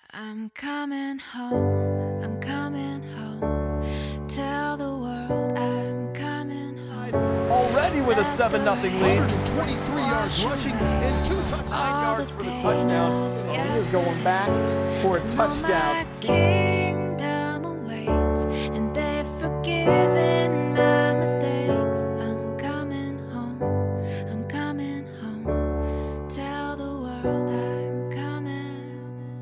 I'm coming home, I'm coming home. Tell the world I'm coming home. Already with a 7-0 lead. 123 yards rushing and 2 touchdowns. 9 yards for the touchdown. He is going back for a touchdown. My kingdom awaits, and they've forgiven my mistakes. I'm coming home, I'm coming home. Tell the world I'm coming.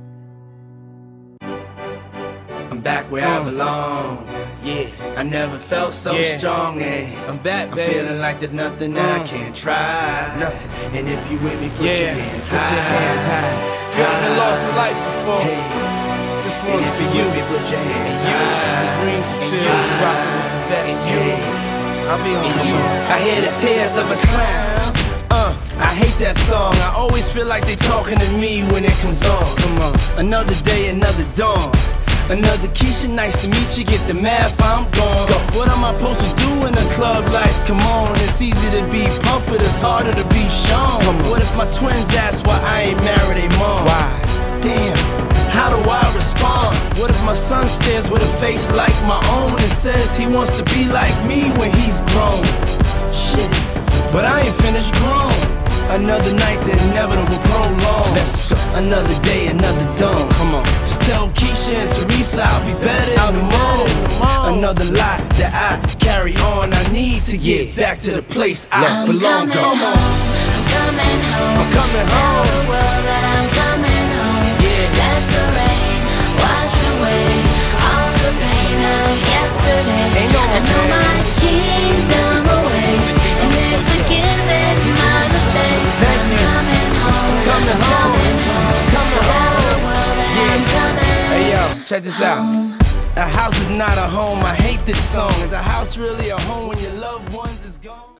I'm back where I belong. Yeah, I never felt so strong. I'm back, baby. I'm feeling like there's nothing that I can't try. Nothing. And if you with me, put your hands high. Put your hands high. You ever lost a life before? Hey. This And if you with me, put your hands high. The dreams are filled, you rockin' with the best. I'll be on you. I hear the tears of a clown. I hate that song. I always feel like they talking to me when it comes on. Come on, another day, another dawn. Another Keisha, nice to meet you. Get the math, I'm gone. What am I supposed to do in the club lights? Come on, it's easy to be pumped, but it's harder to be shown. What if my twins ask why I ain't married a mom? Why? Damn, how do I respond? What if my son stares with a face like my own and says he wants to be like me when he's grown? Shit, but I ain't finished grown. Another night, the inevitable prolong. Another day, another dawn. Come on, just tell Keisha and Teresa I'll be better in the morning. Another lie that I carry on. I need to get back to the place I belong. Come on, I'm coming home. I'm coming Tell home. the world that I'm coming home. Yeah. Let the rain wash away all the pain of yesterday. Ain't no I know pain. my kingdom awaits, and they're forgiven my mistakes. Thank you. I'm coming home. Coming home. Coming home. Coming Tell home. the world that I'm coming. Hey yo, check this out. A house is not a home. I hate this song. Is a house really a home when your loved ones is gone?